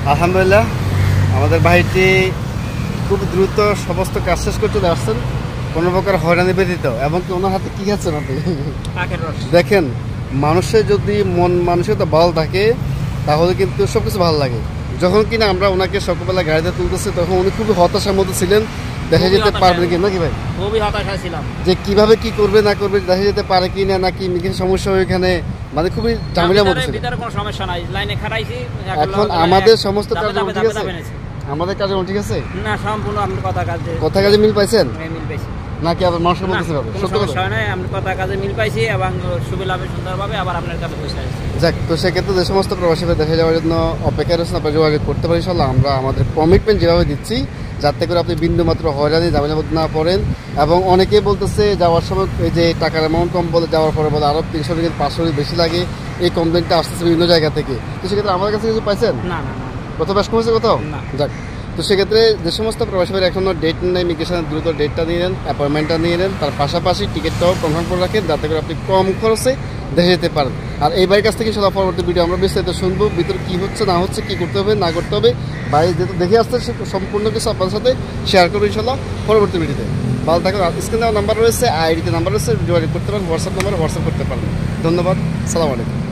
আলহামদুলিল্লাহ আমাদের ভাইটি খুব দ্রুত সমস্ত কাজ শেষ করতে আসছেন, কোনো প্রকার হয়রানি ব্যতীত। এবং কি ওনার হাতে কী খাচ্ছেন আপনি? দেখেন, মানুষের যদি মন মানসিকতা ভালো থাকে তাহলে কিন্তু সব কিছু ভালো লাগে। যখন কিনা আমরা ওনাকে সকালবেলা গাড়িতে তুলতেছি তখন উনি খুবই হতাশার মধ্যে ছিলেন, দেখা যেতে পারবেন কি নাকি ভাই? খুবই হতাশা ছিলাম যে কিভাবে কি করবে না করবে, দেখা যেতে পারে কি না, নাকি সমস্যা ওইখানে, মানে খুবই ঝামেলার মধ্যে ছিল। ভিতরে কোনো সমস্যা নাই, লাইনে খাড়াইছি। এখন আমাদের সমস্ত কাজ ঠিক আছে, আমাদের কাজে ঠিক আছে না, সম্পূর্ণ আপনি কথা কাজে মিল পাইছেন মিল পাইছি নাকি আবার মানুষের মধ্যে ছিল? সত্য কথা নাই, আমি কথা কাজে মিল পাইছি এবং সুবিধাভাবে সুন্দরভাবে আবার আপনার কাছে পৌঁছে আসছি। যাক, তো সেক্ষেত্রে যে সমস্ত প্রবাসী দেখে যাওয়ার জন্য অপেক্ষা রয়েছেন, আপনারা যোগাযোগ করতে পারি ইনশাআল্লাহ। আমরা আমাদের কমিটমেন্ট যেভাবে দিচ্ছি যাতে করে আপনি বিন্দু মাত্র হয়রানি ঝামেলা না পড়েন। এবং অনেকেই বলতেছে যাওয়ার সময় এই যে টাকার অ্যামাউন্ট কম বলে, যাওয়ার পরে বলে আরও 300 রিঙ্গিত 500 রিঙ্গিত বেশি লাগে, এই কমপ্লেনটা আসতেছে বিভিন্ন জায়গা থেকে। তো সেক্ষেত্রে আমাদের কাছে কিছু পাইছেন? না না না, কোথাও বেশ কমেছে কোথাও? যাক, তো সেক্ষেত্রে যে সমস্ত প্রবাসী ভাইরা এখনও ডেট নেই ইমিগ্রেশনের, দ্রুত ডেটটা নিয়ে নেন, অ্যাপয়েন্টমেন্টটা নিয়ে নেন, তার পাশাপাশি টিকিটটাও কনফার্ম করে রাখেন যাতে করে আপনি কম খরচে দেখে যেতে পারেন। আর এই ভাইয়ের কাছ থেকে ইনশাআল্লাহ পরবর্তী ভিডিও আমরা বিস্তারিত শুনবো, ভিতরে কী হচ্ছে না হচ্ছে, কী করতে হবে না করতে হবে, ভাই যেহেতু দেখে আসতে সম্পূর্ণ কিছু আপনাদের সাথে শেয়ার করবো ইনশাআল্লাহ পরবর্তী ভিডিওতে। ভালো থাকুন। স্ক্রিনে দেওয়া নাম্বার রয়েছে, আইডিতে নাম্বার রয়েছে, যোগাযোগ করতে পারেন, হোয়াটসঅ্যাপ নাম্বারে হোয়াটসঅ্যাপ করতে পারেন। ধন্যবাদ, সালাম আলাইকুম।